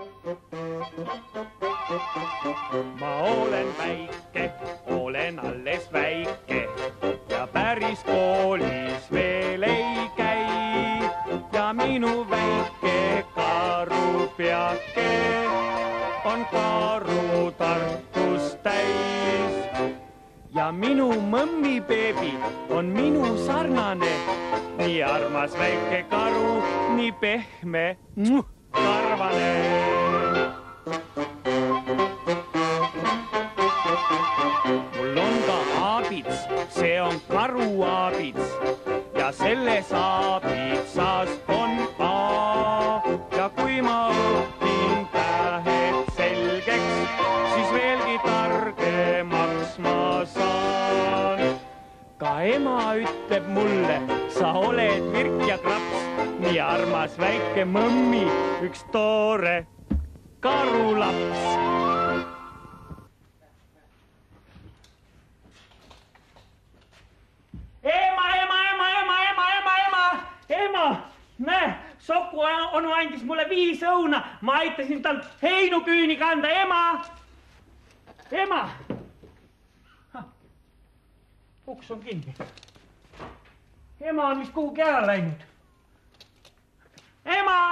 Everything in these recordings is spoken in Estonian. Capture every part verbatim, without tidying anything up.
Ma olen väike, olen alles väike ja päris koolis veel ei käi. Ja minu väike karupeake on karu Tartus täis. Ja minu mõmmibeebi on minu sarnane, nii armas väike karu, nii pehme, karvane. Mul on ka aabits, see on karuaabits ja selles aabitsast on A. Ja kui ma õpin tähed selgeks, siis veelgi targemaks ma saan. Ka ema ütleb mulle, sa oled virk ja kraps, nii armas väike mõmmi, üks toore karulaps. Ema, ema, ema, ema, ema, ema, ema, ema, näe, Soku onu andis mulle viis õuna, ma aitasin tal heinuküüni kanda, ema, ema. Uks on kinni. Ema on vist kuhugi ära läinud. Ema!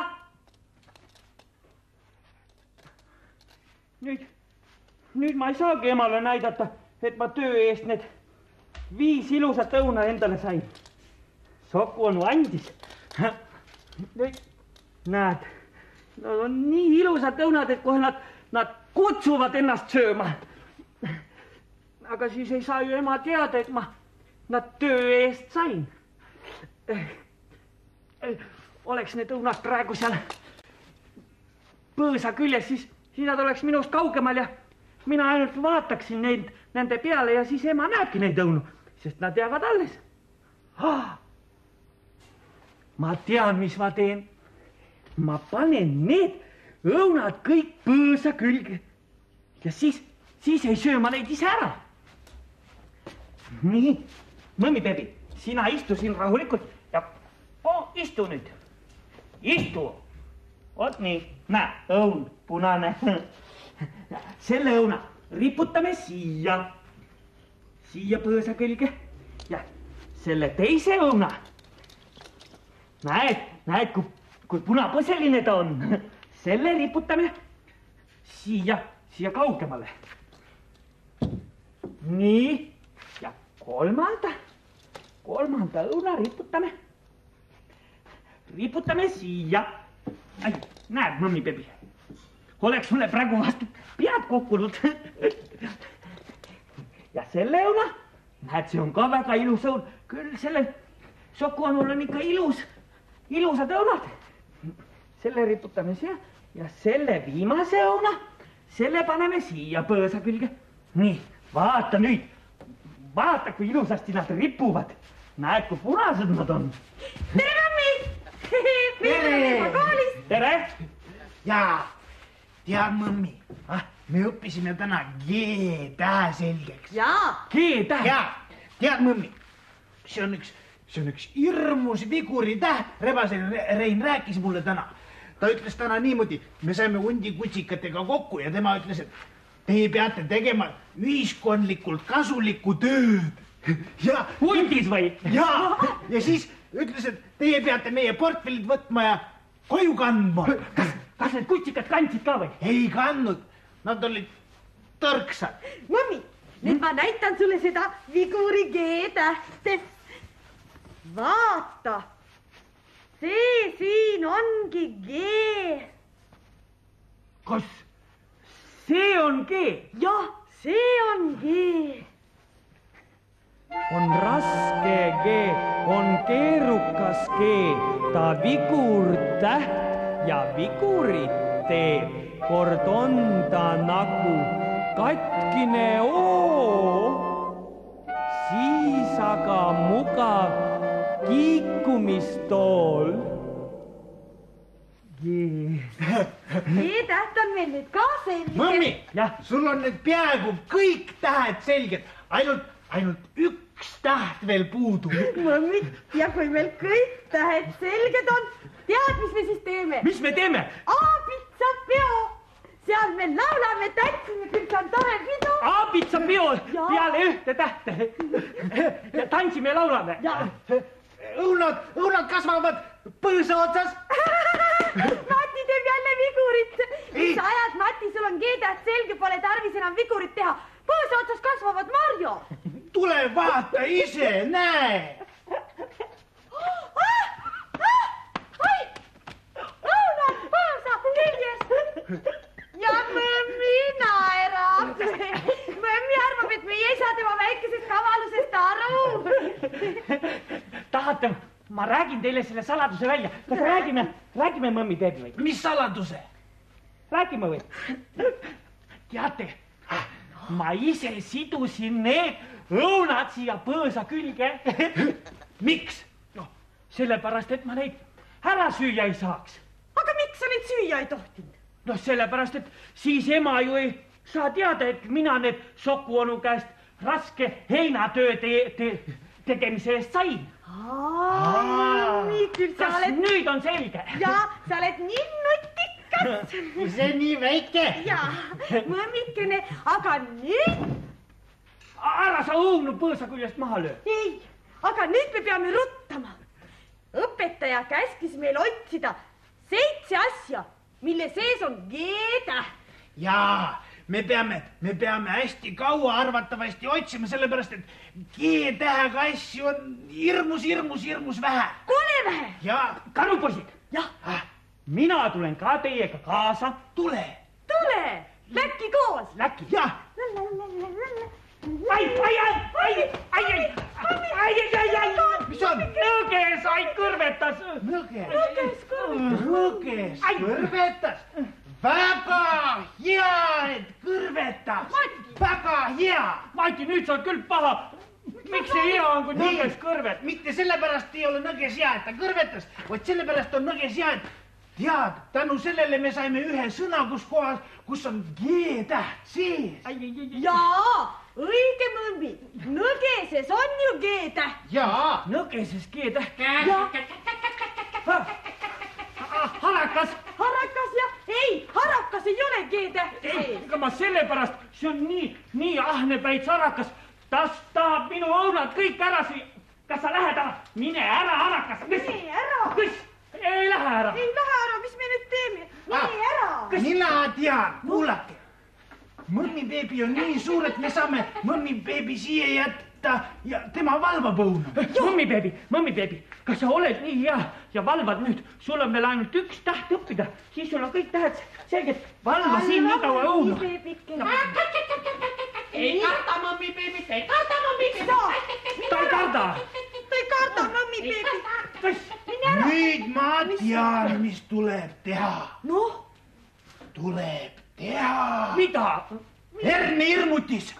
Nüüd, nüüd ma ei saagi emale näidata, et ma töö eest need viis ilusat õuna endale sain. Soku onu andis. Nüüd, näed, nad on nii ilusad õunad, et kohe nad, nad kutsuvad ennast sööma. Aga siis ei saa ju ema teada, et ma nad töö eest sain. Oleks need õunad praegu seal põõsa küljes, siis, siis nad oleks minust kaugemal ja mina ainult vaataksin neid, nende peale ja siis ema näebki neid õunu, sest nad jäävad alles. Ah, ma tean, mis ma teen. Ma panen need õunad kõik põõsa külge ja siis, siis ei söö ma neid ise ära. Nii, mõmmibeebi, sina istu siin rahulikult ja oh, istu nüüd. Istu. Oot nii, näe, õun, punane. Selle õuna riputame siia. Siia põõsa külge. Ja selle teise õuna. Näed, näed, kui, kui punapõseline ta on. Selle riputame siia, siia kaugemale. Nii. Kolmanda, kolmanda õuna riputame, riputame siia. Ai, näed, mõmmibeebi, oleks mulle praegu vastu pead kukkunud. Ja selle õuna, näed, see on ka väga ilus õun. Küll selle Soku onul on ikka ilus, ilusad õunad. Selle riputame siia ja selle viimase õuna, selle paneme siia põõsa külge. Nii, vaata nüüd. Vaata, kui ilusasti nad ripuvad. Näed, kui punased nad on. Tere, mõmmi! Meil on juba koolis. Tere! Jaa, tead, mõmmi, ah, me õppisime täna G-tähe selgeks. Jaa. G-tähe? Jaa, tead, mõmmi, see on üks, see on üks hirmus viguritäht. Rebasel Rein rääkis mulle täna. Ta ütles täna niimoodi, me saime hundi kutsikatega kokku ja tema ütles, et teie peate tegema ühiskondlikult kasulikku tööd. Ja, hundis või? Ja, ja siis ütles, et teie peate meie portfellid võtma ja koju kandma. Kas, kas need kutsikad kandsid ka või? Ei kandnud, nad olid tõrksad. Mõmmi, nüüd ma näitan sulle seda viguri G-tähte. Vaata, see siin ongi G. Kas see on G? Jah, see on G. On raske G, on keerukas G, ta vigur täht ja vigurit teeb. Kord on ta nagu katkine O, siis aga mugav kiikumistool. G-täht on meil nüüd ka selge. Mõmmi, sul on nüüd peaaegu kõik tähed selged, ainult, ainult üks täht veel puudu. Mõmmi, ja kui meil kõik tähed selged on, tead, mis me siis teeme? Mis me teeme? Aabitsa peo. ikka peo peale ühte tähte. Ja tantsime ja laulame. Õunad, õunad kasvavad põõsa otsas. Mati teeb jälle vigurit. Mis sa ajad, Mati, sul on G-täht selge, pole tarvis enam vigurit teha. Põõsa otsas kasvavad Marjo. Tule vaata ise, näe. Oi, õunad, põõsa, küljes. Ja mõmmi naerab. Mõmmi arvab, et meie ei saa tema väikesest kavalusest aru. Tahate, ma räägin teile selle saladuse välja. Kas räägime, räägime mõmmi beebi või? Mis saladuse? Räägime või? Teate, ma ise sidusin need õunad siia põõsa külge. Miks? No, sellepärast, et ma neid ära süüa ei saaks. Aga miks sa neid süüa ei tohtinud? No sellepärast, et siis ema ju ei saa teada, et mina need Soku onu käest raske heinatöö te te tegemise eest sain. Küll sa Kas oled... nüüd on selge? Ja, sa oled nii nutikas. See nii väike. Ja, mõmmikene, aga nüüd... Ära sa õunu põõsa küljest maha löö. Ei, aga nüüd me peame ruttama. Õpetaja käskis meil otsida seitse asja, mille sees on G-täht. Jaa, me peame, me peame hästi kaua arvatavasti otsima, sellepärast, et G-tähega asju on hirmus, hirmus, hirmus vähe. Kole vähe. Jaa. Karupoisid, Jah, mina tulen ka teiega kaasa. Tule. tule, läkki koos. Läki. Jah. Ai, ai, ai, ai, ai, ai, ai, ai, ai, ai. Mis on? Nõge sai kõrvetas. Nõge. Nõges kõrvetas. Nõges Ai. kõrvetas. Väga hea, et kõrvetas. Väga hea. Mati, nüüd sa oled küll paha. Miks see hea on, kui nõges kõrvet? Mitte sellepärast ei ole nõges hea, et ta kõrvetas, vaid sellepärast on nõges hea, et tead, tänu sellele me saime ühe sõna, kus kohas, kus on G-täht sees. Jaa, õige mõmmi. Nõgeses on ju G-täht. Jaa. Nõgeses G-täht. Ja, Harakas. harakas ja... Ei, harakas ei ole G-täht Ei, sees. ega ma sellepärast, see on nii, nii ahnepäits harakas. Tas tahab minu õunad kõik ära süüa. Kas sa lähed ära? Mine ära, harakas. Mine ära. Kus? Ei lähe ära. Ei lähe ära, mis me nüüd teeme? Mine ära. Mina tean, kuulake. Mõmmi beebi on nii suur, et me saame mõmmi beebi siia jätta ja tema valvab õunu. Mõmmi beebi, mõmmi beebi, kas sa oled nii hea ja valvad nüüd? Sul on veel ainult üks täht õppida, siis sul on kõik tähed selged. Valva siin nii kaua õunu. Ei karda, mõmmi beebi, ei karda, mõmmi beebi. Ta ei karda. Ta ei karda, mõmmi beebi. Kas? Nüüd ma tean, mis tuleb teha. Noh, Tuleb teha. Mida? Hernehirmutis.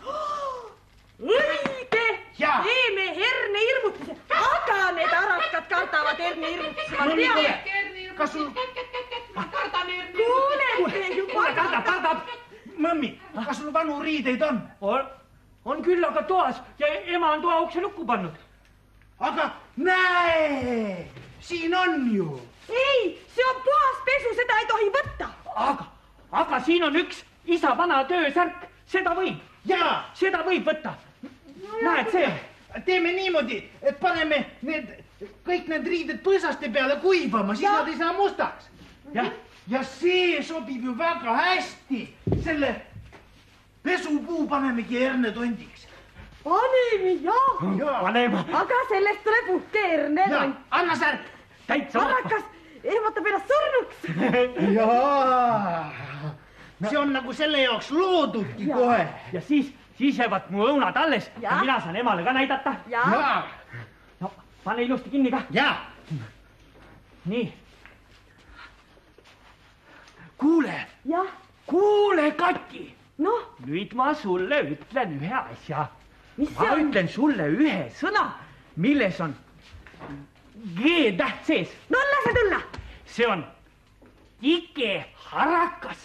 õige. Ja. Teeme hernehirmutise. Aga need harakad kardavad hernehirmutise. Ma Mõmmi, tean. kuule, kas sul... Ma kardan herni. Kuulete juba. Kuule, kardab, kardab. Mõmmi, kas sul vanu riideid on? On, on küll, aga toas ja ema on toa ukse lukku pannud. Aga näe, siin on ju. Ei, see on puhas pesu, seda ei tohi võtta. Aga, aga siin on üks isa vana töösärk, seda võib, Jaa, seda võib võtta. Näed see? teeme niimoodi, et paneme need, kõik need riided põõsaste peale kuivama, siis Ja. nad ei saa mustaks. Jah, Ja see sobib ju väga hästi. Selle pesupuu panemegi hernetondiks. Paneme, jah. Jaa. panema. Aga sellest tuleb uhke herne. Ja, anna särk. Täitsa. Harakas ehmatab ennast surnuks. Jaa. See on nagu selle jaoks loodudki Ja. kohe. Ja siis, siis jäävad mu õunad alles ja, Ja. ja mina saan emale ka näidata. Ja, Jaa. No, pane ilusti kinni ka. Jaa. Nii. Kuule, jah, kuule, Kati. noh, Nüüd ma sulle ütlen ühe asja. mis Ma see on? ütlen sulle ühe sõna, milles on G-täht sees. No lase tulla. See on ikeharakas.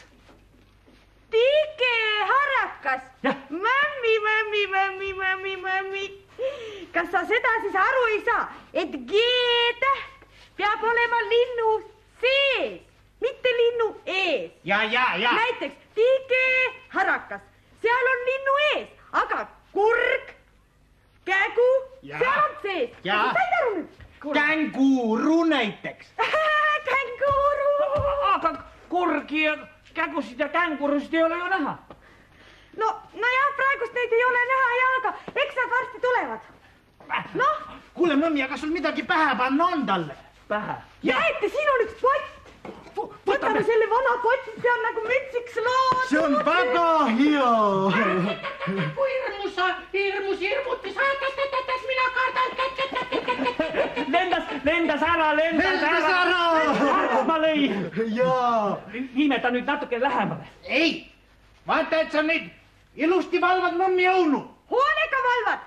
Tikeharakas. Jah. Mõmmi, mõmmi, mõmmi, mõmmi, mõmmi. Kas sa seda siis aru ei saa, et G-täht peab olema linnu sees, mitte linnu ees. Ja, ja, ja. Näiteks tikeharakas, seal on linnu ees, aga kurg, kägu, Ja. seal on sees. Ja. Said aru nüüd? Känguru näiteks. Känguru. Aga kurgi ja kägusid ja kängurusid ei ole ju näha. No, no jah, praegust neid ei ole näha ja, aga eks nad varsti tulevad. Noh. Kuule, mõmmi, aga sul midagi pähe panna on talle? Pähe. Näete, siin on üks pott. Võtame selle vana poti, see on nagu mütsiks lood. See on väga hea. Kui hirmus sa, hirmus hirmuti sa, kätetetes mina kardan. Lendas, lendas ära, lendas ära. Lendas ära. Ma lõi. Jaa. Nimeta nüüd natuke lähemale. Ei, vaata, et sa neid ilusti valvad mõmmi õunu. Hoolega valvad.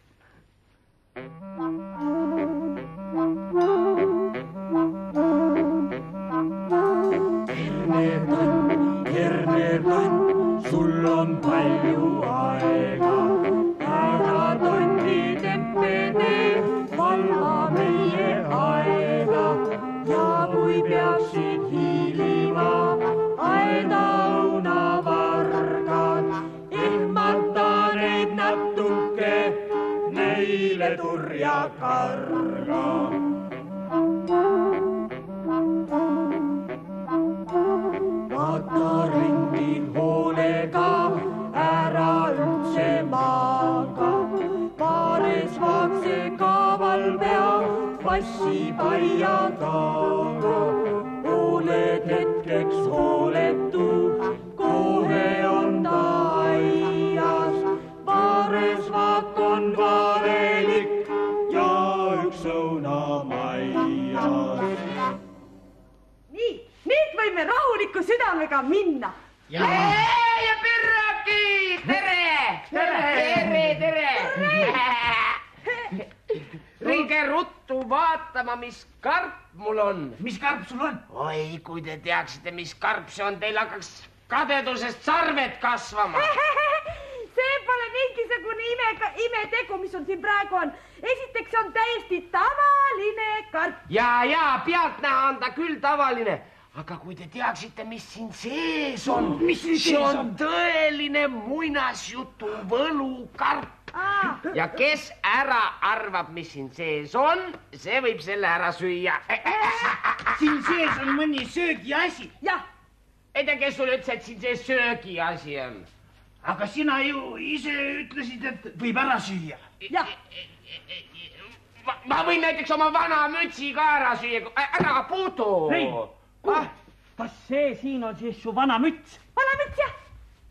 Hernetan, hernetan, sul on palju aega. Ära tonni teppede, valva meie aeda. Ja kui peaksid hiilima, aeda õunavargad, ehmata neid natuke, neile turja karga. Vaata ringi hoolega, ära üldse maaga. Paares vaakse kaaval pea, passib aia taga. Oled hetkeks hooletu, kohe on ta aias. Paares vaak on varelik ja üks õunamaias. Nii, nüüd võime rahuliku südamega minna. Ja. Hei ja Pirraki, tere! Tere, tere, tere! Ringe ruttu vaatama, mis karp mul on. Mis karp sul on? Oi, kui te teaksite, mis karp see on, teil hakkaks kadedusest sarved kasvama. See pole mingisugune ime, imetegu, mis on siin praegu on. Esiteks on täiesti tavaline karp. Ja, ja, pealtnäha on ta küll tavaline. Aga kui te teaksite, mis siin sees on, Mis siin see sees on on? tõeline muinasjutu võlukarp. Aa, Ja kes ära arvab, mis siin sees on, see võib selle ära süüa. Siin sees on mõni söögiasi. jah, Ei tea, kes sulle ütles, et siin see söögiasi on? Aga sina ju ise ütlesid, et võib ära süüa. jah. Ma, ma võin näiteks oma vana mütsi ka ära süüa. Ära puudu. Rein, Ah, kas see siin on siis su vana müts? Vana müts, jah.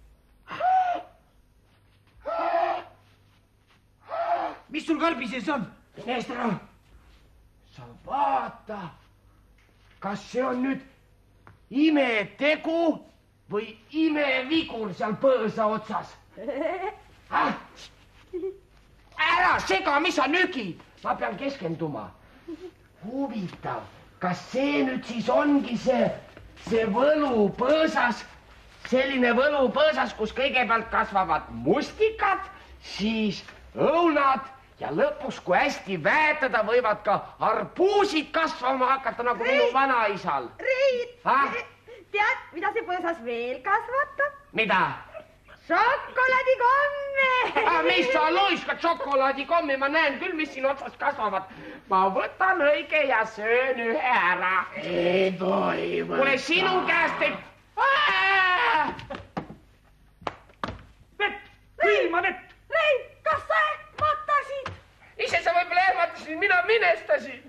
Mis sul karbi sees on? Eestra, sa vaata, kas see on nüüd imetegu või imevigur seal põõsa otsas? Ah? Ära sega, mis sa nügid, ma pean keskenduma. Huvitav, kas see nüüd siis ongi see, see võlupõõsas, selline võlupõõsas, kus kõigepealt kasvavad mustikad, siis õunad ja lõpuks, kui hästi väetada, võivad ka arbuusid kasvama hakata nagu Rein! minu vanaisal. Rein, Ah? tead, mida see põõsas veel kasvatab? Mida? Šokolaadikomme. Ah, mis sa luiskad šokolaadikommi, ma näen küll, mis siin otsas kasvavad. Ma võtan õige ja söön ühe ära. Ei tohi võtta. Kuule, sinu käest ei... Vett, ilma vett. Rein, kas sa ehmatasid? Ise sa võib-olla ehmatasid, mina minestasin.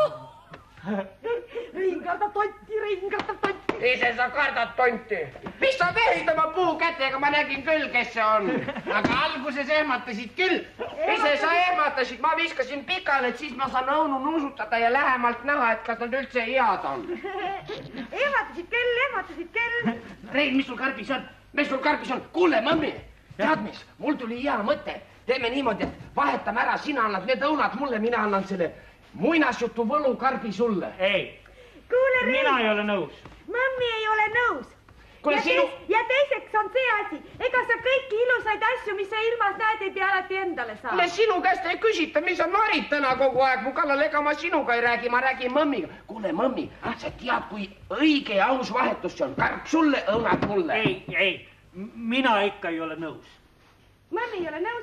Rein kardab tonti, Rein kardab tonti. Ise sa kardad tonti. Mis sa vehid oma puukätega, ma nägin küll, kes see on. Aga alguses ehmatasid küll. Ise sa ehmatasid, ma viskasin pikale, et siis ma saan õunu nuusutada ja lähemalt näha, et kas nad üldse head on. Ehmatasid küll, ehmatasid küll. Rein, mis sul karbis on? Mis sul karbis on? Kuule, mammi, tead mis, mul tuli hea mõte. Teeme niimoodi, et vahetame ära, sina annad need õunad mulle, mina annan selle muinasjutu võlukarbi sulle. Ei, Kuule, Rein, mina ei ole nõus. Mõmmi ei ole nõus. Kuule, ja, sinu- teis, ja teiseks on see asi, ega sa kõiki ilusaid asju, mis sa ilmas näed, ei pea alati endale saama. Kuule, sinu käest ei küsita, mis sa narid täna kogu aeg mu kallal, ega ma sinuga ei räägi, ma räägin mõmmiga. Kuule, mõmmi, sa tead, kui õige ja aus vahetus see on. Karp sulle, õunad mulle. ei, ei, mina ikka ei ole nõus. mõmmi ei ole nõus.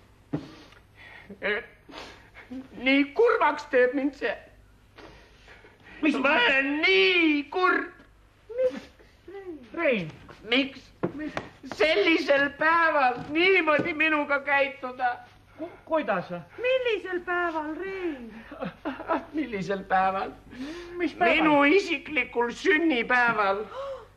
Nii kurvaks teeb mind see. Mis ma olen nii kurb. Miks, Rein? Miks? Sellisel päeval niimoodi minuga käituda. Kuidas? Millisel päeval, Rein? Millisel päeval? Mis päeval? Minu isiklikul sünnipäeval.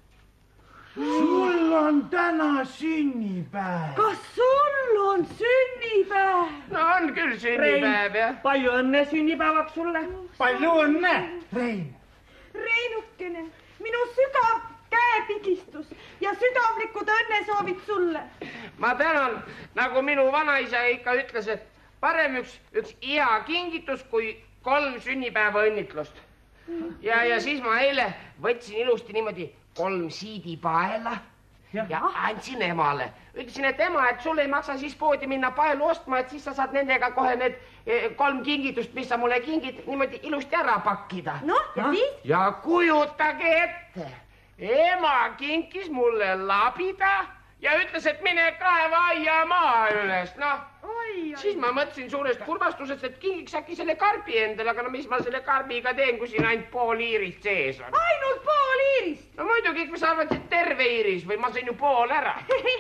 Sul on täna sünnipäev. Kas sul on sünnipäev? No on küll sünnipäev, jah. Palju õnne sünnipäevaks sulle. Palju õnne, Rein. Reinukene, minu sügav käepigistus ja südamlikud õnnesoovid sulle. Ma tänan, nagu minu vanaisa ikka ütles, et parem üks, üks hea kingitus kui kolm sünnipäeva õnnitlust. Ja, ja siis ma eile võtsin ilusti niimoodi kolm siidipaela ja, ja andsin emale. Ütlesin, et ema, et sul ei maksa siis poodi minna paelu ostma, et siis sa saad nendega kohe need kolm kingitust, mis sa mulle kingid, niimoodi ilusti ära pakkida. Noh, ja siis? Ja kujutage ette, ema kinkis mulle labida ja ütles, et mine kaeva aia maa üles, noh. Siis ma mõtlesin suurest kurvastusest, et kingiks äkki selle karbi endale, aga no mis ma selle karbiga teen, kui siin ainult pool iirist sees on? Ainult pool iirist? No muidugi, ikka sa arvad, et terve iiris või ma sain ju pool ära.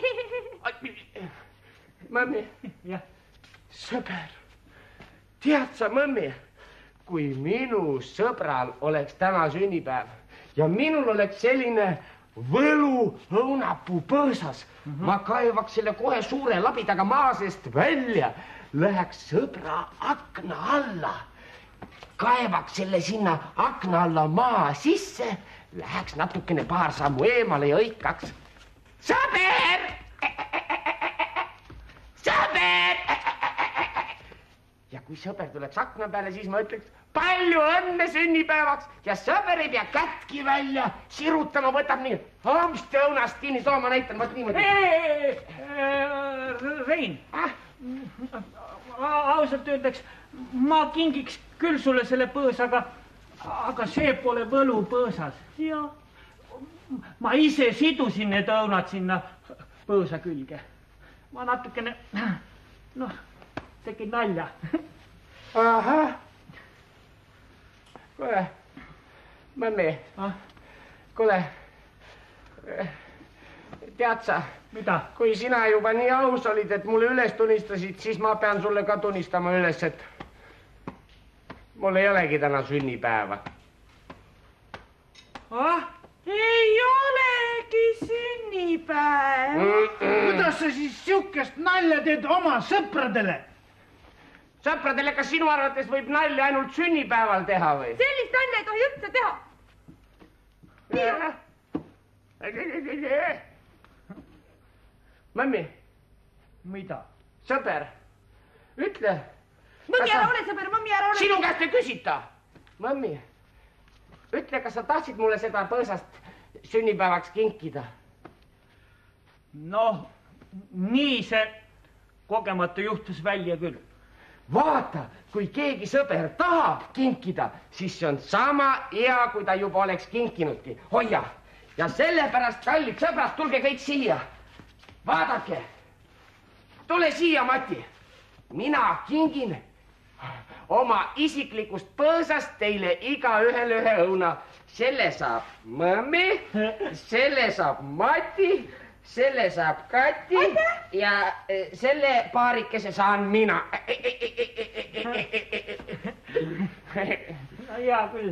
Mõmmi, sõber, tead sa, mõmmi, kui minu sõbral oleks täna sünnipäev ja minul oleks selline võlu õunapuu põõsas, mm -hmm. ma kaevaks selle kohe suure labidaga maa seest välja, läheks sõbra akna alla, kaevaks selle sinna akna alla maa sisse, läheks natukene paar sammu eemale ja õikaks. Sõber! Sõber! Ja kui sõber tuleks akna peale, siis ma ütleks palju õnne sünnipäevaks ja sõber ei pea kätki välja sirutama, võtab nii hamsti õunast kinni, too ma näitan, võt niimoodi. Rein, ausalt öeldaks, ma kingiks küll sulle selle põõsaga, aga see pole võlu põõsas. Ja. Ma ise sidusin need õunad sinna põõsa külge. Ma natukene, noh, tegin nalja. Ahah. Kuule, mõmmi, ah? kuule, tead sa, mida? Kui sina juba nii aus olid, et mulle üles tunnistasid, siis ma pean sulle ka tunnistama üles, et mul ei olegi täna sünnipäeva. Ah? Ei olegi sünnipäev. Mm -mm. Kuidas sa siis siukest nalja teed oma sõpradele? Sõpradele, kas sinu arvates võib nalja ainult sünnipäeval teha või? Sellist nalja ei tohi üldse teha. Mõmmi. Mida? Sõber, ütle. Mõmmi ära ole sõber, mõmmi ära ole. Sinu käest ei küsita. Mõmmi, ütle, kas sa tahtsid mulle seda põõsast sünnipäevaks kinkida? Noh, nii see kogemata juhtus välja küll. Vaata, kui keegi sõber tahab kinkida, siis see on sama hea, kui ta juba oleks kinkinudki. Hoia! Ja sellepärast, kallid sõbrad, tulge kõik siia. Vaadake! Tule siia, Mati! Mina kingin oma isiklikust põõsast teile iga ühele ühe õuna. Selle saab mõmmi, selle saab Mati, selle saab Kati ja selle paarikese saan mina. Hea küll.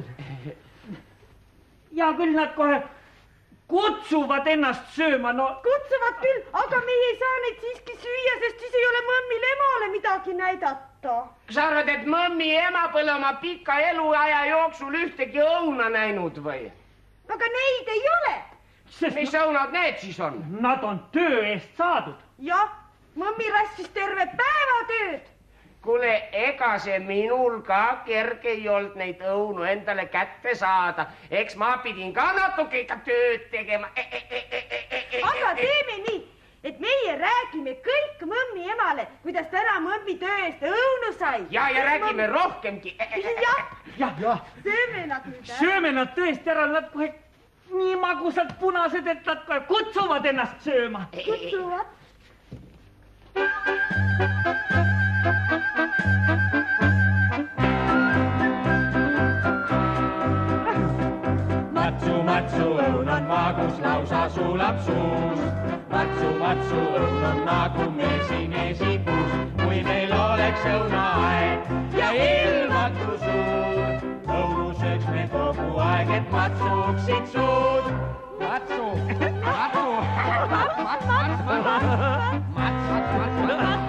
Hea küll, nad kohe kutsuvad ennast sööma. No... Kutsuvad küll, aga meie ei saa neid siiski süüa, sest siis ei ole mõmmil emale midagi näidata. Kas arvad, et mõmmi ema pole oma pika eluaja jooksul ühtegi õuna näinud või? Aga neid ei ole. Sest mis õunad need siis on? Nad on töö eest saadud. Jah, mõmmi rassis terve päeva tööd. Kuule, ega see minul ka kerge ei olnud neid õunu endale kätte saada. Eks ma pidin ka natuke ikka tööd tegema. E -e -e -e -e -e. Aga teeme nii, et meie räägime kõik mõmmi emale, kuidas täna mõmmi töö eest õunu sai. Ja, ja räägime mõmmi... rohkemgi. Jah, jah, jah. Sööme nad nüüd ära. Sööme nad tõesti ära, nad kohe nii magusad punased, et nad kohe kutsuvad ennast sööma. Kutsuvad. Matsu, matsu, õun on maagus, lausa sulab suust. Matsu, matsu, õun on nagu meil siin esikuus. Kui meil oleks õunaaeg ja ilmatu suur, õunu sööks me kogu aeg, et matsuksid suud. Matsu, matsu, mats, mats, mats, mats, mats,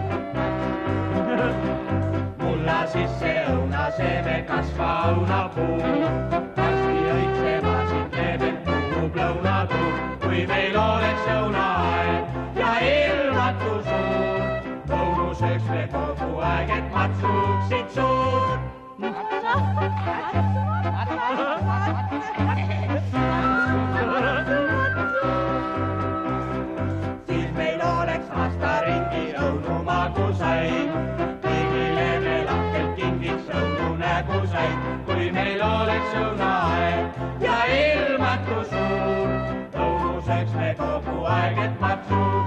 mulla sisse õunaseme kasva õunapuu. Kui meil oleks õunaaeg ja ilmatu suur, õunu sööks me kogu aeg, et matsuksid suud. Siis meil oleks aastaringi õunu magusaid, kõigile me lahkelt kingiks õunu nägusaid. Kui meil oleks õunaaeg ja ilmatu suur, sööks me kogu aeg, et matsuksid.